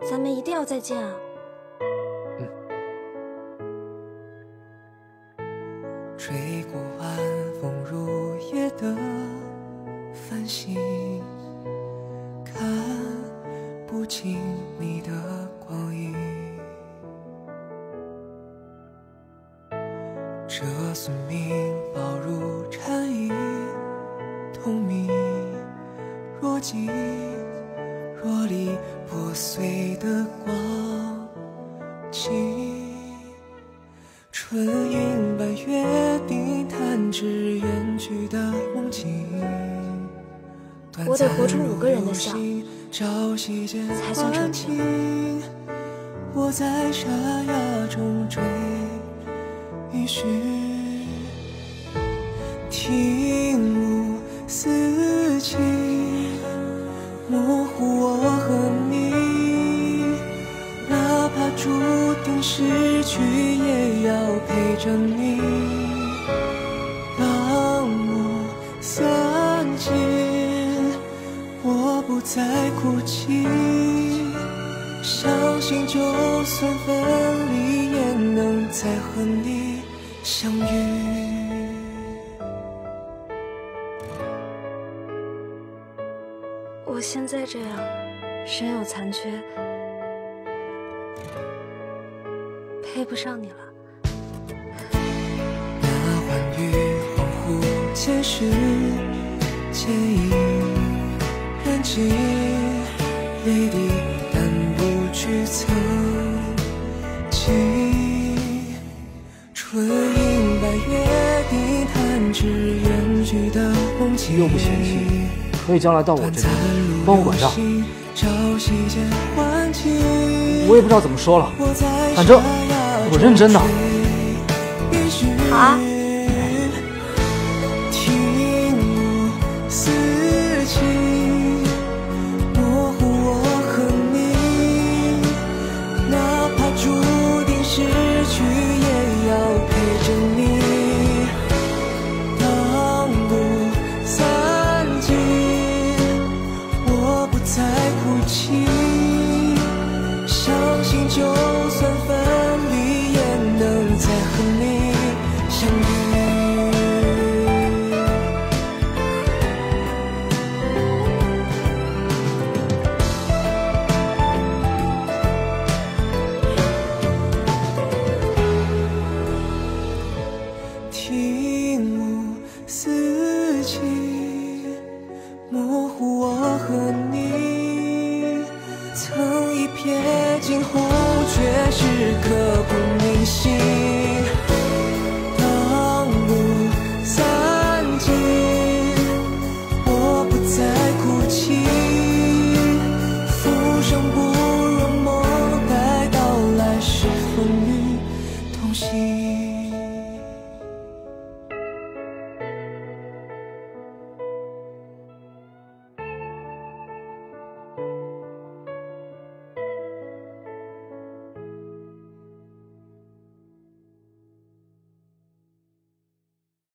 咱们一定要再见啊！ 吹过晚风如夜的繁星，看不清你的光影。这宿命抱如蝉翼，同鸣若即若离，破碎的光景。春阴白月地弹指远去的梦境， 我得活出5个人的像， 才算成平。 我在沙哑中追寻，听暮四季，模糊我和你，哪怕注定失去也要陪着你。当我散尽，我不再哭泣，相信就算分离也能再和你相遇。 我现在这样，身有残缺，配不上你了。 那欢愉恍惚间是剪影，燃尽泪滴，但不去曾经。春阴白月地弹指远去的梦境， 又不嫌弃，可以将来到我这边帮我管账。我也不知道怎么说了，反正我认真的。 好啊。 就算分离也能再和你相遇。听暮四季，模糊我和你，曾一瞥惊鸿